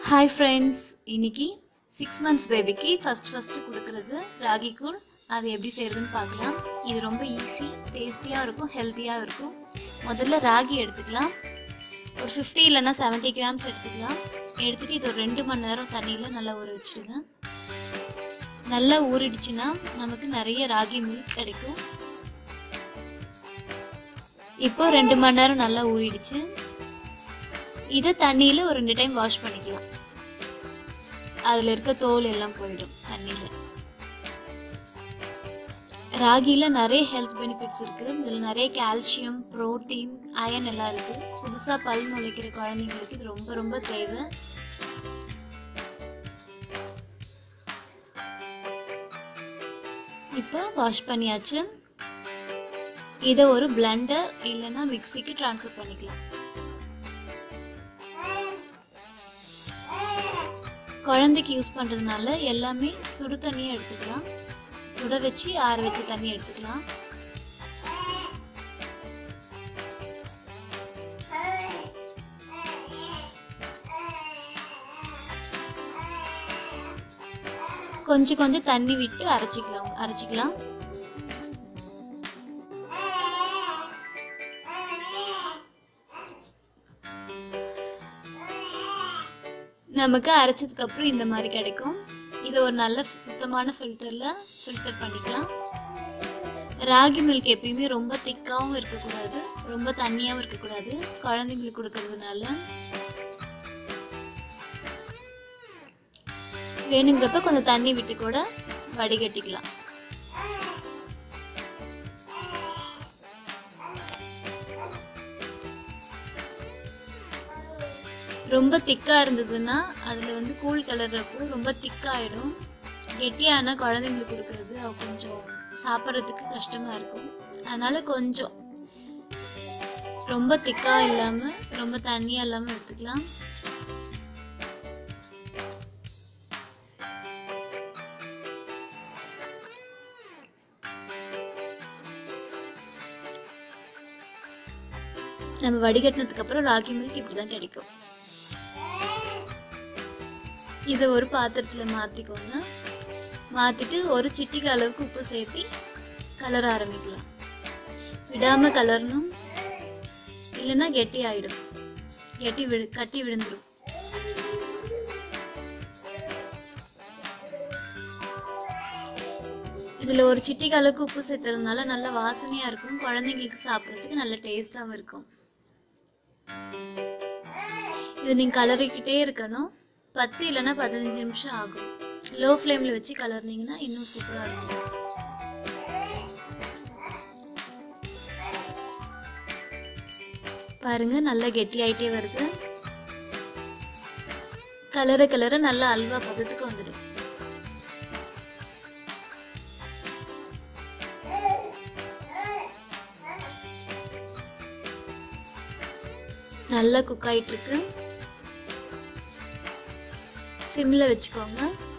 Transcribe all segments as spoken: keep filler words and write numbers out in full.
Hi friends, இன்னைக்கு six months babyக்கு first first குடுக்கிறது ராகி கூழ். அது எப்படி செய்யறதுன்னு பார்க்கலாம். இது ரொம்ப ஈஸி, டேஸ்டியா இருக்கும், ஹெல்தியா இருக்கும். முதல்ல ராகி எடுத்துக்கலாம். ஒரு fifty இல்லனா seventy grams எடுத்துக்கலாம். எடுத்துட்டு இது ஒரு ரெண்டு மணி நேரம் தண்ணியில நல்லா ஊற வச்சிடுங்க. நல்லா ஊறிடுச்சுனா நமக்கு நிறைய ராகி மில்க் கிடைக்கும். இப்போ ரெண்டு மணி நேரம் நல்லா ஊறிடுச்சு. இத தண்ணியில ஒரு ரெண்டு டைம் வாஷ் பண்ணிக்கலாம். அதுல இருக்க தோல் எல்லாம் போய்டும் தண்ணியில. ராகில நிறைய ஹெல்த் பெனிஃபிட்ஸ் இருக்கு. இதுல நிறைய கால்சியம், புரோட்டீன், அயன் எல்லாம் இருக்கு. புதுசா பல் முளைக்கிற குழந்தைங்களுக்கு இது ரொம்ப ரொம்ப தேவை. இப்போ வாஷ் பண்ணியாச்சு. இத ஒரு பிளெண்டர் இல்லனா மிக்ஸிக்கு ட்ரான்ஸ்ஃபர் பண்ணிக்கலாம். குழந்தைக்கு யூஸ் பண்றதுனால எல்லாமே சுடு தண்ணியை எடுத்துக்கலாம். சுட வச்சு ஆற வச்சு தண்ணி எடுத்துக்கலாம். கொஞ்சம் கொஞ்சம் தண்ணி விட்டு அரைச்சிக்கலாம் அரைச்சிக்கலாம். நமக்கு அரைச்சதுக்கு அப்புறம் இந்த மாதிரி கிடைக்கும். இது ஒரு நல்ல சுத்தமான ஃபில்டர்ல ஃபில்டர் பண்ணிக்கலாம். ராகி மில்க் எப்பயுமே ரொம்ப திக்காவும் இருக்க கூடாது, ரொம்ப தண்ணியாவும் இருக்க கூடாது. குழந்தைங்களுக்கு கொடுக்கிறதுனால வேணுங்கிறப்ப கொஞ்சம் தண்ணி விட்டு கூட வடிகட்டிக்கலாம். ரொம்ப திக்கா இருந்ததுன்னா அதுல வந்து கூழ் கலர்றப்போ ரொம்ப திக்காயிடும். கெட்டியான குழந்தைங்களுக்கு கொடுக்கறது அவ கொஞ்சம் சாப்பிட்றதுக்கு கஷ்டமா இருக்கும். அதனால கொஞ்சம் ரொம்ப திக்கா இல்லாம ரொம்ப தண்ணியா இல்லாம எடுத்துக்கலாம். நம்ம வடிகட்டினதுக்கு அப்புறம் ராகி மில்க் இப்படிதான் கிடைக்கும். இதை ஒரு பாத்திரத்துல மாத்திக்கோங்க. மாத்திட்டு ஒரு சிட்டிகை அளவுக்கு உப்பு சேர்த்து கலர ஆரம்பிக்கலாம். விடாம கலரணும், இல்லைன்னா கெட்டி ஆயிடும், கெட்டி விழு கட்டி விழுந்துடும். இதுல ஒரு சிட்டிகை அளவுக்கு உப்பு சேர்த்ததுனால நல்ல வாசனையா இருக்கும். குழந்தைங்களுக்கு சாப்பிட்றதுக்கு நல்ல டேஸ்டாவும் இருக்கும். இது நீங்க கலரிக்கிட்டே இருக்கணும். பத்து இல்லைன்னா பதினஞ்சு நிமிஷம் ஆகும். லோ ஃப்ளேம்ல வச்சு கலர்னீங்கன்னா இன்னும் சூப்பரா இருக்கும். பாருங்க, நல்லா கெட்டி ஆயிட்டே வருது. கலர கலர நல்லா அல்வா பதத்துக்கு வந்துடும். நல்லா குக் ஆயிட்டு இருக்கு. சிம்ல வச்சுக்கோங்க.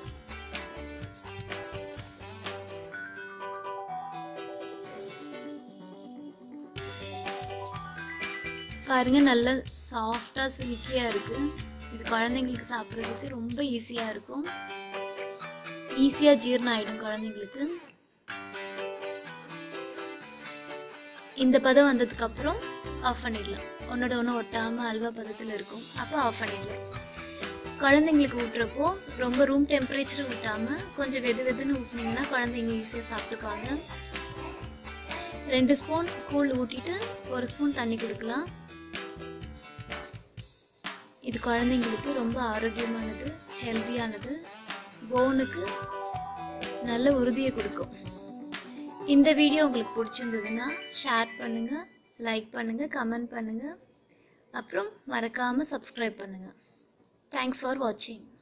பாருங்க, நல்ல சாஃப்டா சில்கியா இருக்கு. இது குழந்தைங்களுக்கு சாப்பிட்றதுக்கு ரொம்ப ஈஸியா இருக்கும். ஈஸியா ஜீரணம் ஆயிடும் குழந்தைங்களுக்கு. இந்த பதம் வந்ததுக்கு அப்புறம் ஆஃப் பண்ணிடலாம். ஒன்னோட ஒன்று ஒட்டாம அல்வா பதத்துல இருக்கும். அப்போ ஆஃப் பண்ணிடலாம். குழந்தைங்களுக்கு ஊட்டுறப்போ ரொம்ப ரூம் டெம்பரேச்சர் ஊட்டாம கொஞ்சம் வெது வெதுன்னு ஊட்டினீங்கன்னா குழந்தைங்க ஈஸியா சாப்பிட்டுப்பாங்க. ரெண்டு ஸ்பூன் கூழ் ஊட்டிட்டு ஒரு ஸ்பூன் தண்ணி கொடுக்கலாம். இது குழந்தைங்களுக்கு ரொம்ப ஆரோக்கியமானது, ஹெல்தியானது, போனுக்கு நல்ல உறுதியை கொடுக்கும். இந்த வீடியோ உங்களுக்கு பிடிச்சிருந்ததுன்னா ஷேர் பண்ணுங்க, லைக் பண்ணுங்க, கமெண்ட் பண்ணுங்க, அப்புறம் மறக்காம சப்ஸ்கிரைப் பண்ணுங்க. Thanks for watching.